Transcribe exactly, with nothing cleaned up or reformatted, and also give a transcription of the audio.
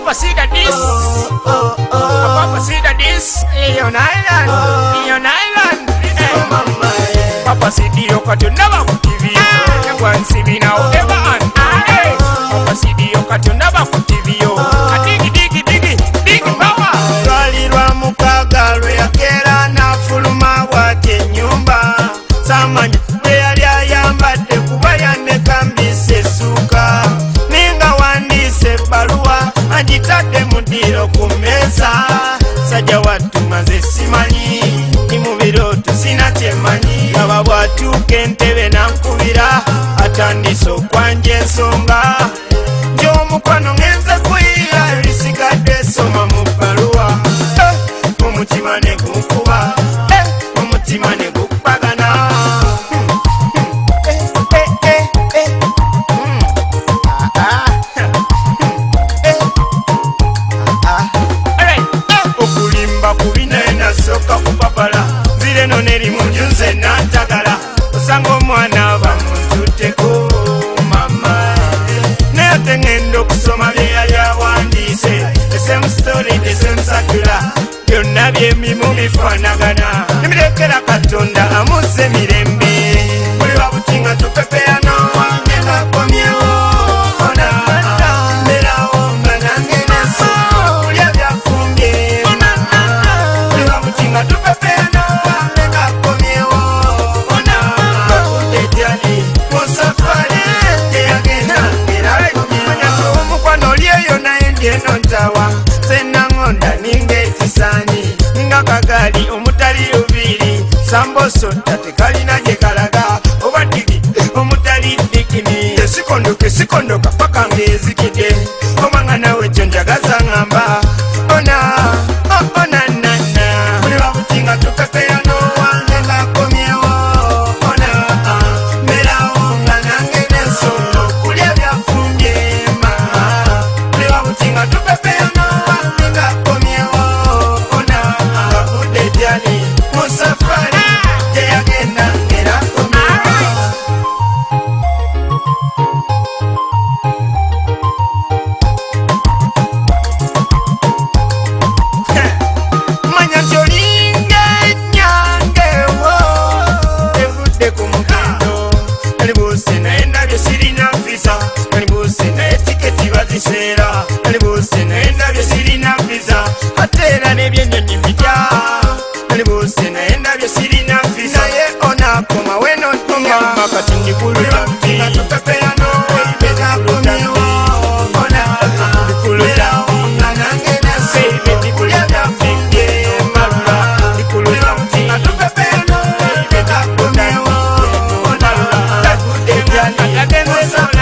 Papa see that this. Papa see that this. Leon Island. Leon Island. Papa see the yoka to never put T V. One see me now ever on. Papa see the yoka to never put T V. Digi digi digi digi mama. Twalirwa mukaga lwe yakera n'afuluma wake nyumba. Samanya bwe yali ayambadde kuba yannekambisa essuuka. Ninga wandiise ebbaluwa agitadde mu ddiiro ku mmeeza. Sajja wattu maze simanyi ni mu birooto sina kyemanyi. Aba bw'atuuka entebe nankubira atandise okwanja ensonga. Gy'omukono ngenze kuyiira ebisigadde soma mu bbaluwa. Omutima ne gunkuba, omutima ne gukubagana. Okulimba kubi naye nasooka kupapala. Nzire no neri mu nju nze n'antagala. Osanga omwana aba muntutteko mama. Naye ate ngenda okusoma bye yali awandiise. The same story, the same circular. Byonna by'emimu bifaanagana. Nimirekera Katonda amuzze mirembe. Buli wabuti nga tupepeya n'owange ng'akomyewo. Ona mbeerawo nga nange neso kulya byafumbye. Buli wabuti nga tupepeya n'owange ng'akomyewo. Ona ng'akudde gyali mu safari gyeyagenda ng'erakomyewo. Omukwano oli eyo naye ndyeno ntawa. Sennaŋŋonda ninga ekisaanyi nga kagaali omutali luviiri. Sambosota tekalina gye kalaga oba digi omutali dikini. Esikondoka esikondoka paka ng'ezikidde. Omanga nawe kyo njagaza ŋŋamba. Ona ona nana buli wabuti nga tupepeya n'owange ng'akomyewo. Ona mbeerawo nga nange n'ensonga okulya byafumbye mama. Buli wabuti nga tupepeya n'owange ng'akomyewo. Ona ng'akudde gyali mu safari gyeyagenda ng'erakomyewo. Manya nti olinga ennyangewo evudde ku mugendo. Nalibuuse naye ndabye sirina visa. Nalibuuse naye tiketi baziseera. Nalibuuse naye ndabye sirina visa. Ate era n'ebyennyonyi mbitya. Nalibuuse naye ndabye sirina visa. Naye onaakoma we n'otuma kati ndikuluta nga tupepeya n'owange ng'akomyewo. Ona ndikuluta nga nange neso ndikulya byafumbye mama. Ndikuluta nga tupepeya n'owange ng'akomyewo. Ona ng'akudde gyali mu safari